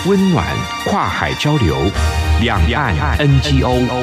温暖跨海交流，两岸 NGO。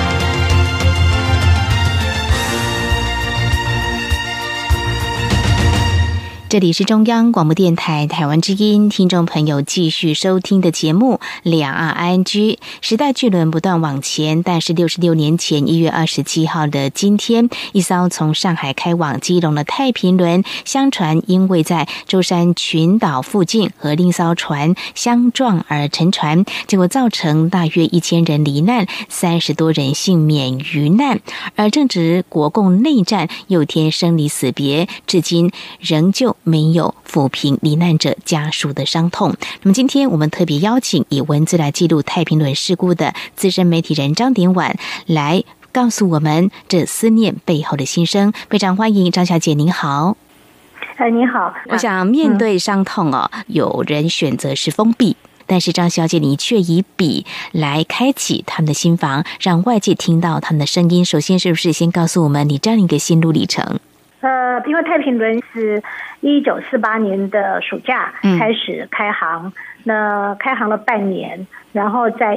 这里是中央广播电台台湾之音，听众朋友继续收听的节目两岸 ING。 时代巨轮不断往前，但是66年前1月27号的今天，一艘从上海开往基隆的太平轮，相传因为在舟山群岛附近和另一艘船相撞而沉船，结果造成大约1000人罹难，30多人幸免于难。而正值国共内战又添生离死别，至今仍旧没有抚平罹难者家属的伤痛。那么今天我们特别邀请以文字来记录太平轮事故的资深媒体人张典婉来告诉我们这思念背后的心声。非常欢迎张小姐，您好。 你好。 我想面对伤痛有人选择是封闭，但是张小姐你却以笔来开启他们的心房，让外界听到他们的声音。首先是不是先告诉我们你这样一个心路历程？ 因为太平轮是1948年的暑假开始开航，那开航了半年，然后在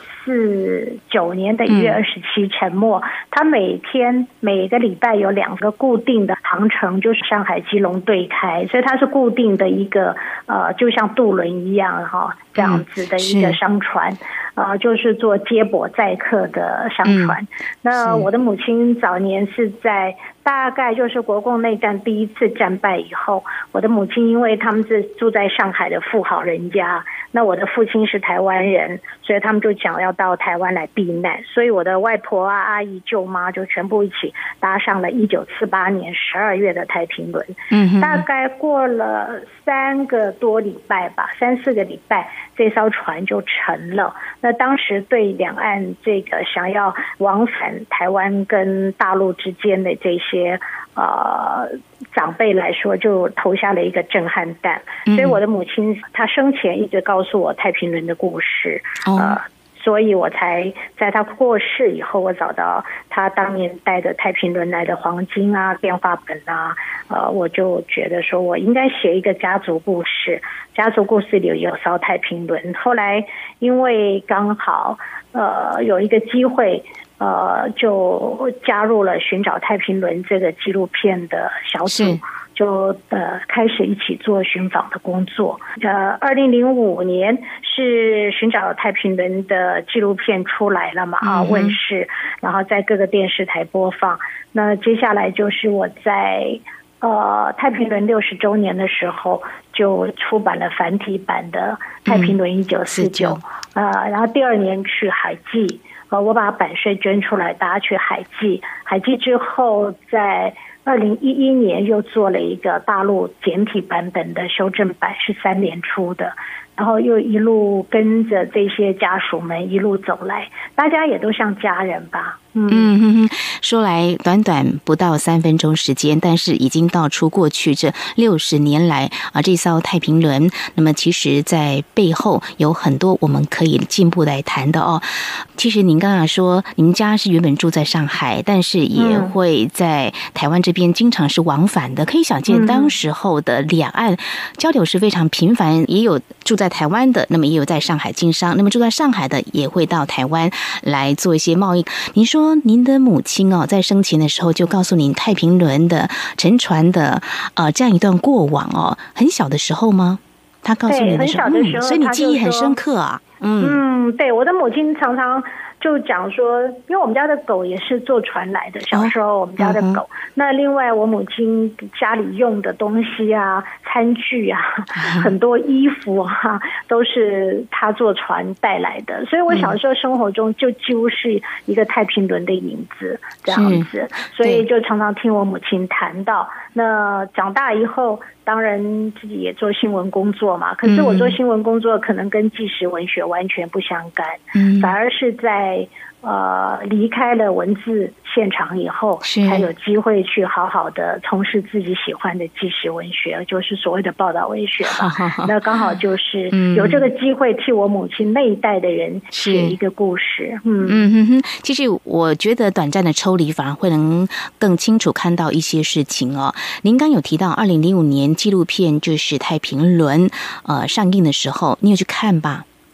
1949年的1月27沉没。它每个礼拜有2个固定的航程，就是上海基隆对开，所以它是固定的一个就像渡轮一样这样子的一个商船，就是做接驳载客的商船。那我的母亲早年是在大概就是国共内战第一次战败以后，我的母亲因为他们是住在上海的富豪人家，那我的父亲是台湾人，所以他们就想要到台湾来避难，所以我的外婆阿姨舅妈就全部一起搭上了1948年12月的太平轮。大概过了3个多礼拜吧，3、4个礼拜，这艘船就沉了。那当时对两岸这个想要往返台湾跟大陆之间的这些长辈来说，就投下了一个震撼弹。所以我的母亲她生前一直告诉我太平轮的故事，所以我才在他过世以后，我找到他当年带的太平轮来的黄金电话本我就觉得说我应该写一个家族故事，家族故事里有艘太平轮。后来因为刚好有一个机会，就加入了寻找太平轮这个纪录片的小组，就开始一起做寻访的工作。2005年是寻找太平轮的纪录片出来了嘛，问世，然后在各个电视台播放。那接下来就是我在太平轮60周年的时候，就出版了繁体版的太平轮1949，然后第2年去海记，我把版税捐出来，大家去海记之后，在2011年又做了一个大陆简体版本的修正版，是3年出的，然后又一路跟着这些家属们一路走来，大家也都像家人吧。 说来短短不到3分钟时间，但是已经道出过去这60年来这艘太平轮，那么其实在背后有很多我们可以进一步来谈的其实您刚刚说你们家是原本住在上海，但是也会在台湾这边经常是往返的，可以想见当时候的两岸交流是非常频繁，也有住在台湾的，那么也有在上海经商，那么住在上海的也会到台湾来做一些贸易。您说您的母亲在生前的时候就告诉您太平轮的沉船的这样一段过往很小的时候吗？她告诉你的时候，所以你记忆很深刻啊。 对，我的母亲常常就讲说，因为我们家的狗也是坐船来的，小时候我们家的狗，那另外我母亲家里用的东西餐具很多衣服都是她坐船带来的，所以我小时候生活中就几乎是一个太平轮的影子这样子，所以就常常听我母亲谈到。那长大以后当然自己也做新闻工作嘛，可是我做新闻工作可能跟纪实文学完全不相干，反而是在离开了文字现场以后，才有机会去好好的从事自己喜欢的纪实文学，就是所谓的报道文学吧。那刚好就是有这个机会替我母亲那一代的人写一个故事。 其实我觉得短暂的抽离反而会能更清楚看到一些事情您刚有提到2005年纪录片就是太平轮上映的时候，你有去看吧？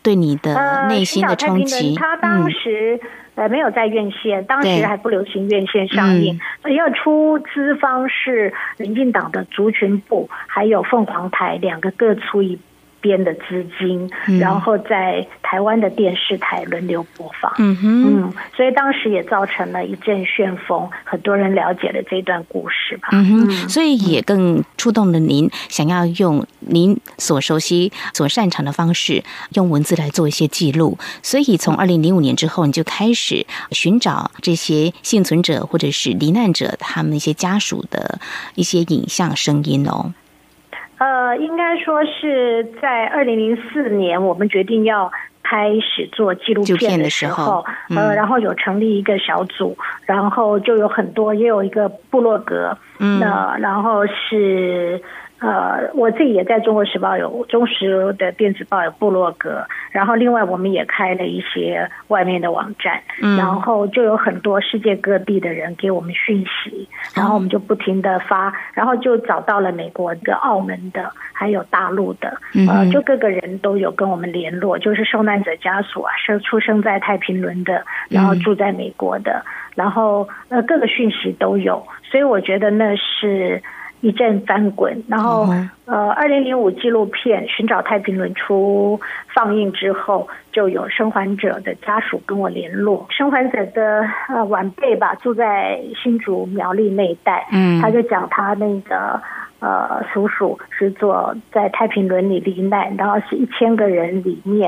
对你的内心的冲击？ 他当时没有在院线，当时还不流行院线上映，因为出资方是民进党的族群部还有凤凰台两个各出一边的资金，然后在台湾的电视台轮流播放。所以当时也造成了一阵旋风，很多人了解了这段故事吧。 所以也更触动了您，想要用您所熟悉、所擅长的方式，用文字来做一些记录。所以从2005年之后，你就开始寻找这些幸存者或者是罹难者他们一些家属的一些影像声音哦。 应该说是在2004年，我们决定要开始做纪录片的时候，然后有成立一个小组，然后就有很多，也有一个部落格，然后是我自己也在中国时报有中时的电子报有部落格，然后另外我们也开了一些外面的网站，然后就有很多世界各地的人给我们讯息，然后我们就不停的发，然后就找到了美国的、澳门的，还有大陆的，就各个人都有跟我们联络，就是受难者家属啊，出生在太平轮的，然后住在美国的，然后各个讯息都有，所以我觉得那是一阵翻滚。然后2005纪录片《寻找太平轮》放映之后，就有生还者的家属跟我联络，生还者的晚辈吧，住在新竹苗栗那一带，他就讲他那个叔叔是在太平轮里罹难，然后是1000个人里面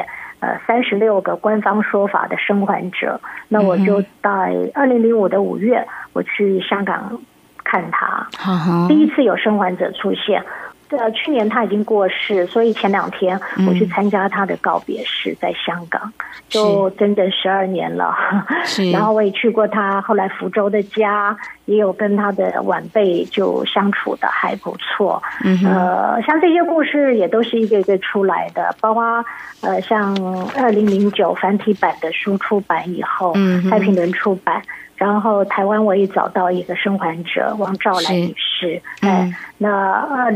36个官方说法的生还者。那我就在2005的5月，我去香港看他，第一次有生还者出现。去年他已经过世，所以前2天我去参加他的告别式，在香港，就整整12年了。然后我也去过他后来福州的家，也有跟他的晚辈就相处的还不错。像这些故事也都是一个一个出来的，包括像2009繁体版的书出版以后，太平轮出版。然后台湾我也找到一个生还者王兆兰女士，那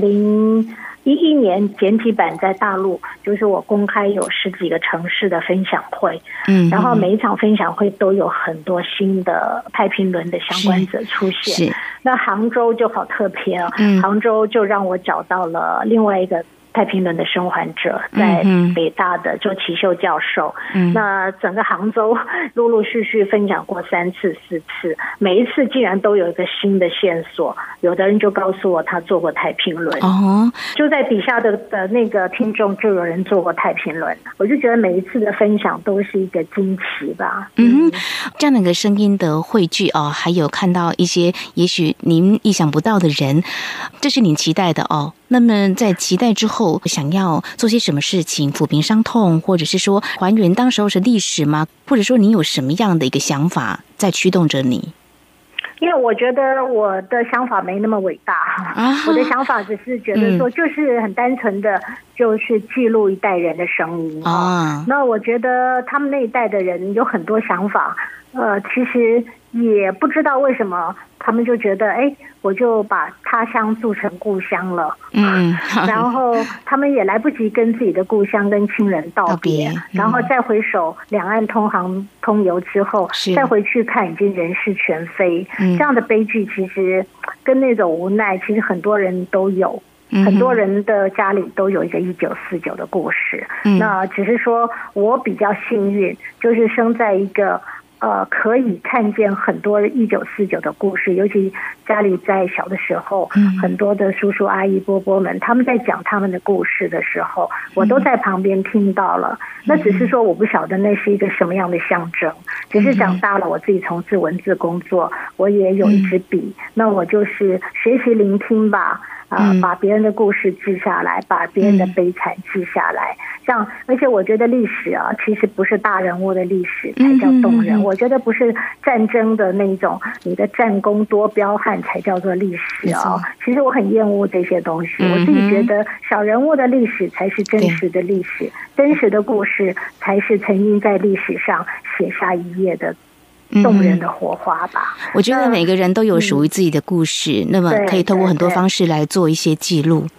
2011年简体版在大陆，就是我公开有10几个城市的分享会，然后每一场分享会都有很多新的太平轮的相关者出现。那杭州就好特别哦，杭州就让我找到了另外一个太平轮的生还者，在北大的周其秀教授。那整个杭州陆陆续续分享过3次4次，每一次竟然都有一个新的线索，有的人就告诉我他做过太平轮，就在底下的那个听众就有人做过太平轮，我就觉得每一次的分享都是一个惊奇吧。 这样的一个声音的汇聚还有看到一些也许您意想不到的人，这是您期待的哦。那么在期待之后，想要做些什么事情抚平伤痛，或者是说还原当时候是历史吗？或者说你有什么样的一个想法在驱动着你？ 因为我觉得我的想法没那么伟大，我的想法只是觉得说，就是很单纯的，就是记录一代人的声音那我觉得他们那一代的人有很多想法，其实也不知道为什么，他们就觉得我就把他乡做成故乡了，然后他们也来不及跟自己的故乡跟亲人道别，然后再回首两岸通航通游之后，再回去看已经人事全非，这样的悲剧其实跟那种无奈，其实很多人都有。很多人的家里都有一个1949的故事，那只是说我比较幸运，就是生在一个可以看见很多1949的故事，尤其家里在小的时候，很多的叔叔阿姨伯伯们他们在讲他们的故事的时候，我都在旁边听到了。那只是说我不晓得那是一个什么样的象征，只是长大了我自己从事文字工作，我也有一支笔，那我就是学习聆听吧，把别人的故事记下来，把别人的悲惨记下来，这样。而且我觉得历史其实不是大人物的历史才叫动人，我觉得不是战争的那种你的战功多彪悍才叫做历史其实我很厌恶这些东西，我自己觉得小人物的历史才是真实的历史，真实的故事才是曾经在历史上写下一页的动人的火花吧。 我觉得每个人都有属于自己的故事，那么可以透过很多方式来做一些记录。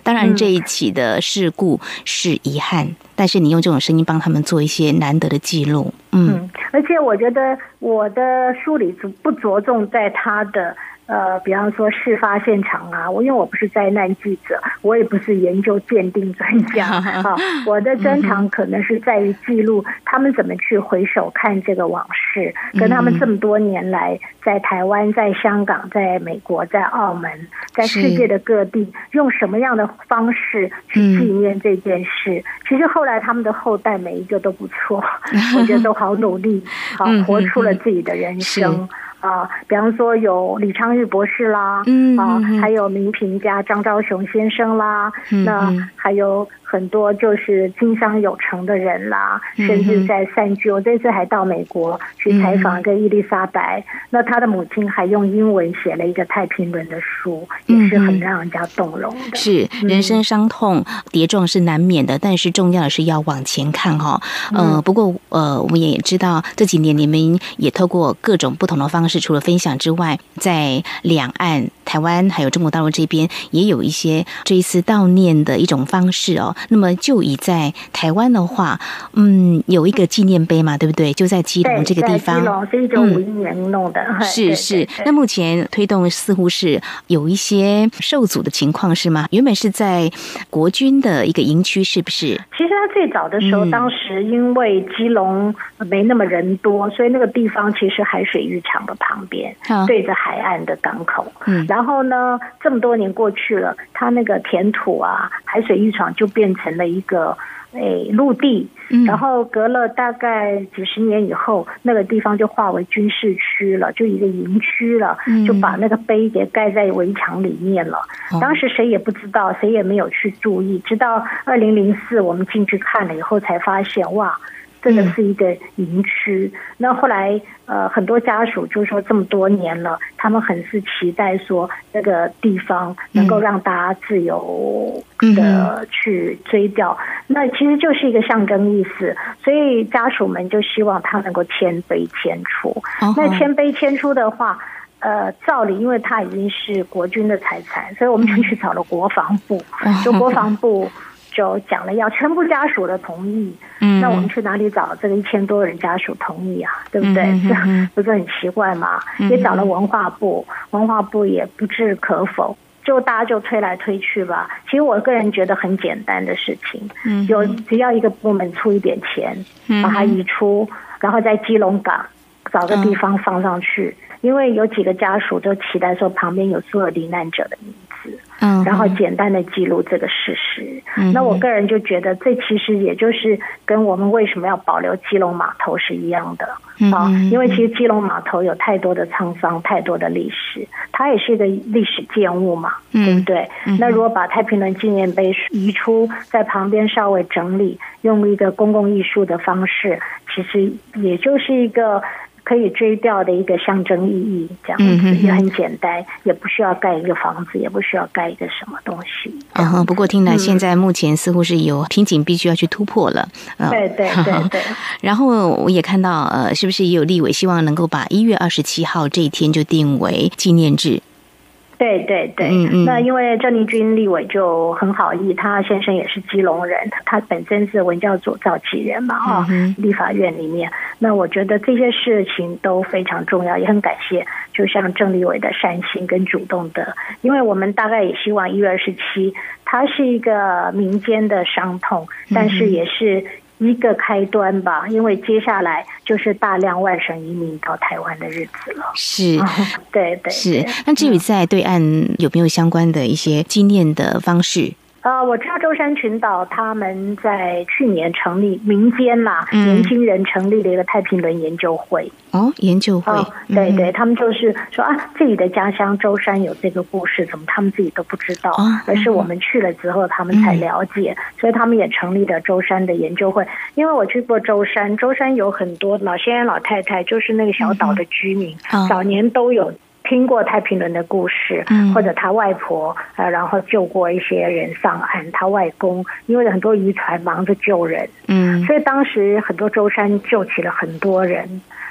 当然这一起的事故是遗憾，但是你用这种声音帮他们做一些难得的记录。 而且我觉得我的书里不着重在他的比方说事发现场啊，因为我不是灾难记者，我也不是研究鉴定专家我的专长可能是在于记录他们怎么去回首看这个往事，跟他们这么多年来在台湾、在香港、在美国、在澳门、在世界的各地用什么样的方式去纪念这件事。其实后来他们的后代每一个都不错我觉得都好努力活出了自己的人生比方说有李昌钰博士啦，还有名评家张昭雄先生啦，那还有很多就是经商有成的人啦，甚至在散居。我这次还到美国去采访一个伊丽莎白，那她的母亲还用英文写了一个太平轮的书，也是很让人家动容的。 是人生伤痛跌撞是难免的，但是重要的是要往前看不过我们也知道这几年你们也透过各种不同的方式，除了分享之外，在两岸台湾还有中国大陆这边也有一些追思悼念的一种方式那么就以在台湾的话有一个纪念碑嘛，对不对？就在基隆这个地方， 基隆是1951年弄的是那目前推动似乎是有一些受阻的情况是吗？原本是在国军的一个营区，是不是？ 其实他最早的时候当时因为基隆没那么人多，所以那个地方其实海水浴场的旁边对着海岸的港口然后呢这么多年过去了，它那个填土海水浴场就变成了一个陆地然后隔了大概几十年以后，那个地方就划为军事区了，就一个营区了就把那个碑给盖在围墙里面了当时谁也不知道，谁也没有去注意，直到2004我们进去看了以后才发现，哇，真的是一个营区那后来很多家属就说这么多年了，他们很是期待说那个地方能够让大家自由的去追悼那其实就是一个象征意思，所以家属们就希望他能够迁碑迁出那迁碑迁出的话照理因为它已经是国军的财产，所以我们就去找了国防部就国防部就讲了要全部家属的同意那我们去哪里找这个1000多人家属同意对不对这不是很奇怪吗也找了文化部，文化部也不置可否，就大家就推来推去吧。其实我个人觉得很简单的事情只要一个部门出一点钱把它移出然后在基隆港找个地方放上去因为有几个家属都期待说旁边有所有罹难者的名字然后简单的记录这个事实那我个人就觉得这其实也就是跟我们为什么要保留基隆码头是一样的因为其实基隆码头有太多的沧桑，太多的历史，它也是一个历史建物嘛对不对那如果把太平轮纪念碑移出，在旁边稍微整理，用一个公共艺术的方式，其实也就是一个可以追悼的一个象征意义，这样子也很简单，也不需要盖一个房子，也不需要盖一个什么东西不过听来现在目前似乎是有瓶颈必须要去突破了对然后我也看到是不是也有立委希望能够把1月27号这一天就定为纪念日？ 对那因为郑丽君立委就很好意，他先生也是基隆人，他本身是文教组召集人嘛立法院里面，那我觉得这些事情都非常重要，也很感谢就像郑立委的善心跟主动的，因为我们大概也希望1月27它是一个民间的伤痛，但是也是一个开端吧，因为接下来就是大量外省移民到台湾的日子了。 是对是。那至于在对岸有没有相关的一些纪念的方式？ 我知道舟山群岛他们在去年成立民间年轻人成立了一个太平轮研究会研究会对他们就是说自己的家乡舟山有这个故事，怎么他们自己都不知道而是我们去了之后他们才了解所以他们也成立了舟山的研究会。因为我去过舟山有很多老先生老太太，就是那个小岛的居民早年都有听过太平轮的故事或者他外婆然后救过一些人上岸，他外公因为很多渔船忙着救人所以当时很多舟山救起了很多人，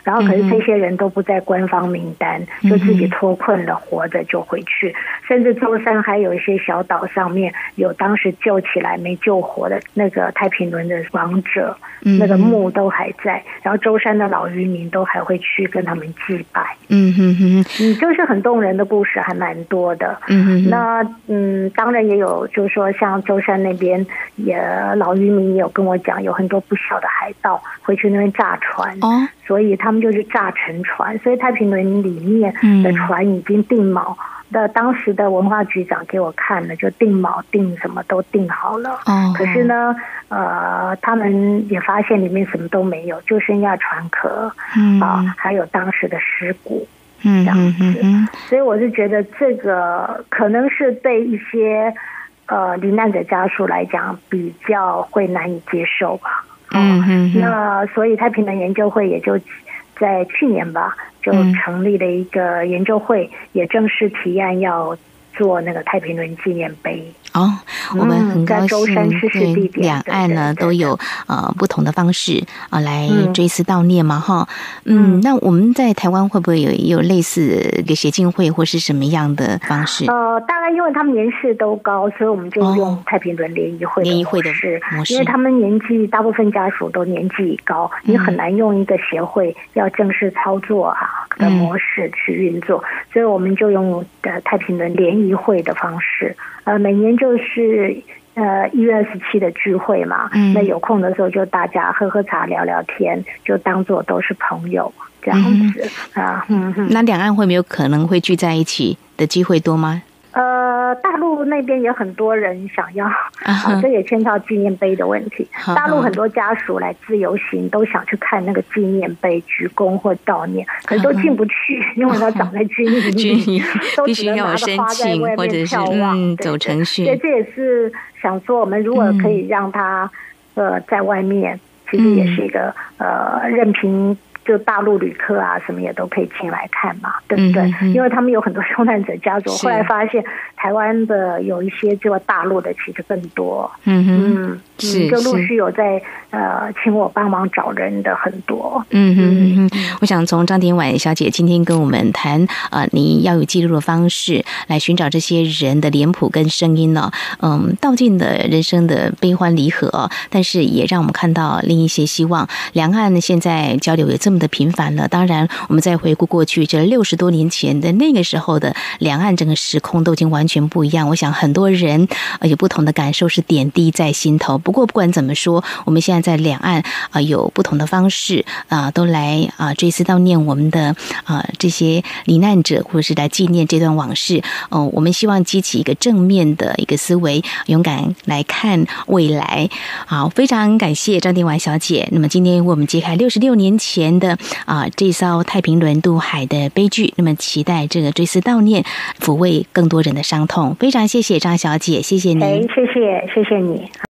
然后可是这些人都不在官方名单，就自己脱困了，活着就回去。甚至舟山还有一些小岛上面有当时救起来没救活的那个太平轮的亡者，那个墓都还在，然后舟山的老渔民都还会去跟他们祭拜。就是很动人的故事，还蛮多的。那当然也有，就是说像舟山那边也老渔民也有跟我讲，有很多不小的海盗会去那边炸船，所以他们就是炸沉船，所以太平轮里面的船已经定锚。当时的文化局长给我看了，就定锚定什么都定好了。可是呢，他们也发现里面什么都没有，就剩下船壳，还有当时的尸骨，这样子。所以我是觉得这个可能是对一些罹难者家属来讲比较会难以接受吧。那所以太平轮研究会也就在去年吧，就成立了一个研究会，也正式提案要做那个太平轮纪念碑。 我们很高兴， 对两岸呢都有不同的方式来追思悼念嘛哈。那我们在台湾会不会有类似的协进会或是什么样的方式？ 大概因为他们年事都高，所以我们就用太平轮联谊会的模式，因为他们年纪大部分家属都年纪高，你很难用一个协会要正式操作的模式去运作，所以我们就用太平轮联谊会的方式。每年就是1月27的聚会嘛，那有空的时候就大家喝喝茶聊聊天，就当作都是朋友这样子。 那两岸会没有可能会聚在一起的机会多吗？ 大陆那边也很多人想要这也牵到纪念碑的问题。大陆很多家属来自由行都想去看那个纪念碑，鞠躬或悼念，可是都进不去，因为它长在军营里，都只能拿着花在外面眺望， 走程序。 所以这也是想说，我们如果可以让他在外面，其实也是一个任凭。就大陆旅客什么也都可以进来看嘛，对不对？因为他们有很多受难者家属，后来发现台湾的有一些就大陆的其实更多，就陆续有在请我帮忙找人的很多。 我想从张典婉小姐今天跟我们谈你要有记录的方式来寻找这些人的脸谱跟声音呢，道尽的人生的悲欢离合，但是也让我们看到另一些希望。两岸现在交流也这么的频繁了，当然我们再回顾过去这60多年前的那个时候的两岸整个时空都已经完全不一样。我想很多人有不同的感受，是点滴在心头。不过不管怎么说，我们现在在两岸有不同的方式都来追思悼念我们的这些罹难者，或者是来纪念这段往事。我们希望激起一个正面的一个思维，勇敢来看未来。好，非常感谢张典婉小姐。那么今天为我们揭开66年前的这艘太平轮渡海的悲剧，那么期待这个追思悼念，抚慰更多人的伤痛。非常谢谢张小姐，谢谢您。 谢谢你。